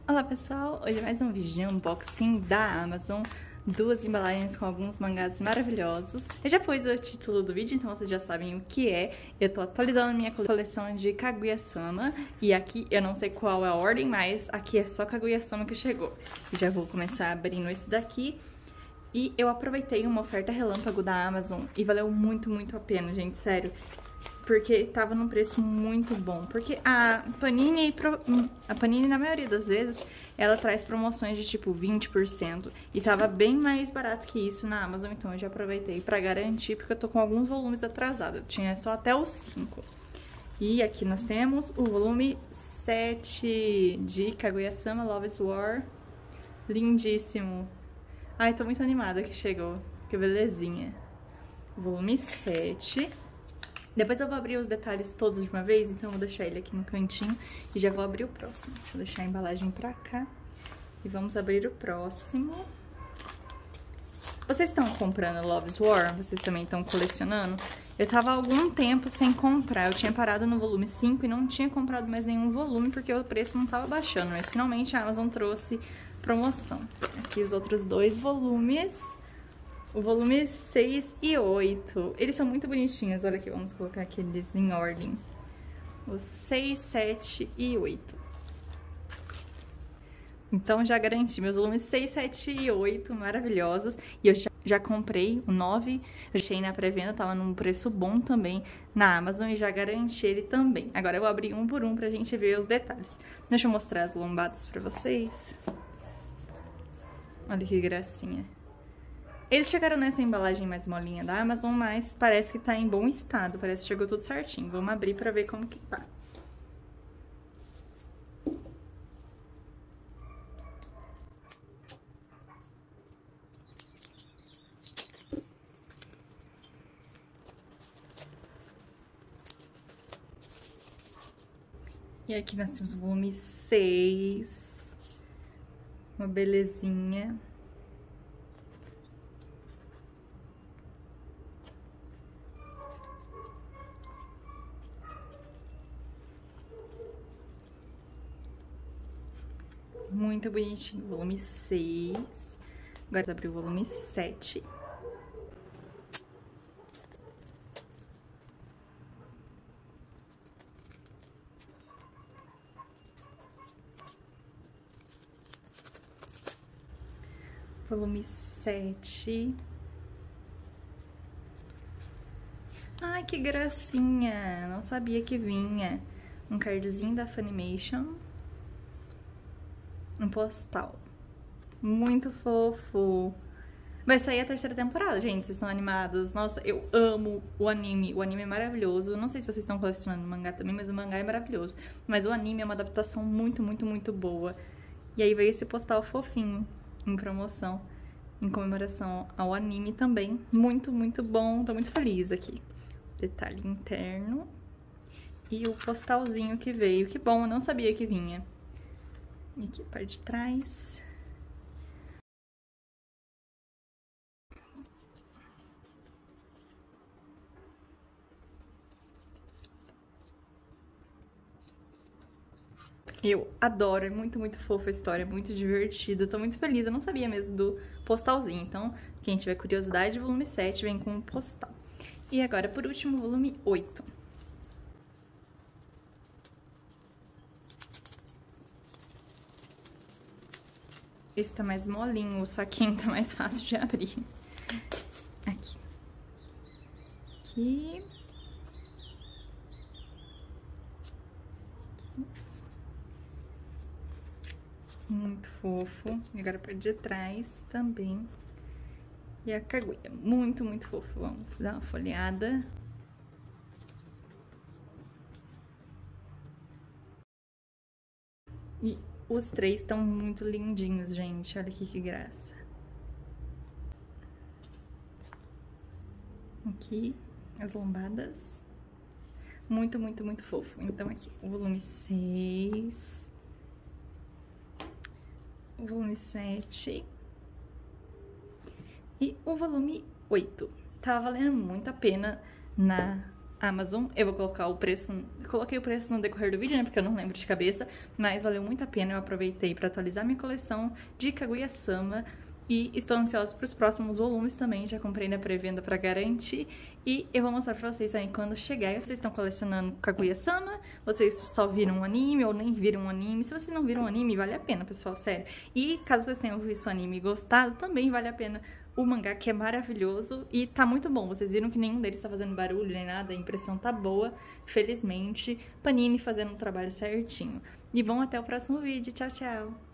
Olá pessoal, hoje é mais um vídeo de unboxing da Amazon, duas embalagens com alguns mangás maravilhosos. Eu já pus o título do vídeo, então vocês já sabem o que é. Eu tô atualizando minha coleção de Kaguya-sama e aqui eu não sei qual é a ordem, mas aqui é só Kaguya-sama que chegou. Eu já vou começar abrindo esse daqui. E eu aproveitei uma oferta relâmpago da Amazon e valeu muito a pena, gente, sério. Porque tava num preço muito bom. Porque a Panini, na maioria das vezes, ela traz promoções de tipo 20%. E tava bem mais barato que isso na Amazon, então eu já aproveitei pra garantir, porque eu tô com alguns volumes atrasados. Eu tinha só até os 5. E aqui nós temos o volume 7 de Kaguya-sama Love's War. Lindíssimo. Ai, tô muito animada que chegou. Que belezinha. Volume 7. Depois eu vou abrir os detalhes todos de uma vez, então eu vou deixar ele aqui no cantinho e já vou abrir o próximo. Deixa eu deixar a embalagem pra cá e vamos abrir o próximo. Vocês estão comprando Love's War? Vocês também estão colecionando? Eu tava há algum tempo sem comprar, eu tinha parado no volume 5 e não tinha comprado mais nenhum volume porque o preço não tava baixando, mas finalmente a Amazon trouxe promoção. Aqui os outros dois volumes. O volume 6 e 8. Eles são muito bonitinhos. Olha aqui, vamos colocar aqui eles em ordem. Os 6, 7 e 8. Então, já garanti meus volumes 6, 7 e 8 maravilhosos. E eu já comprei o 9. Eu achei na pré-venda, tava num preço bom também na Amazon. E já garanti ele também. Agora eu vou abrir um por um pra gente ver os detalhes. Deixa eu mostrar as lombadas pra vocês. Olha que gracinha. Eles chegaram nessa embalagem mais molinha da Amazon, mas parece que tá em bom estado. Parece que chegou tudo certinho. Vamos abrir pra ver como que tá. E aqui nós temos o volume 6. Uma belezinha. Muito bonitinho. Volume 6. Agora vamos abrir o volume 7. Volume 7. Ai, que gracinha! Não sabia que vinha. Um cardzinho da Funimation. Um postal. Muito fofo. Vai sair a terceira temporada, gente. Vocês estão animados? Nossa, eu amo o anime. O anime é maravilhoso. Eu não sei se vocês estão colecionando mangá também, mas o mangá é maravilhoso. Mas o anime é uma adaptação muito boa. E aí veio esse postal fofinho, em promoção, em comemoração ao anime também. Muito bom. Tô muito feliz aqui. Detalhe interno. E o postalzinho que veio. Que bom, eu não sabia que vinha. E aqui a parte de trás. Eu adoro, é muito fofa a história, é muito divertida, tô muito feliz, eu não sabia mesmo do postalzinho, então quem tiver curiosidade, volume 7 vem com o postal. E agora, por último, volume 8. Esse tá mais molinho, o saquinho tá mais fácil de abrir. Aqui. Aqui. Muito fofo. E agora por de trás também. E a Kaguya. Muito fofo. Vamos dar uma folheada. E os três estão muito lindinhos, gente. Olha aqui que graça. Aqui, as lombadas. Muito fofo. Então aqui, o volume 6. O volume 7 e o volume 8. Tava valendo muito a pena na Amazon. Eu vou colocar o preço, coloquei o preço no decorrer do vídeo, né, porque eu não lembro de cabeça, mas valeu muito a pena, eu aproveitei para atualizar minha coleção de Kaguya-sama. E estou ansiosa para os próximos volumes também, já comprei na pré-venda para garantir. E eu vou mostrar para vocês aí quando chegar. E vocês estão colecionando Kaguya-sama, vocês só viram um anime ou nem viram um anime. Se vocês não viram um anime, vale a pena, pessoal, sério. E caso vocês tenham visto o anime e gostado, também vale a pena o mangá, que é maravilhoso e tá muito bom. Vocês viram que nenhum deles tá fazendo barulho nem nada, a impressão tá boa, felizmente. Panini fazendo um trabalho certinho. E bom, até o próximo vídeo. Tchau, tchau!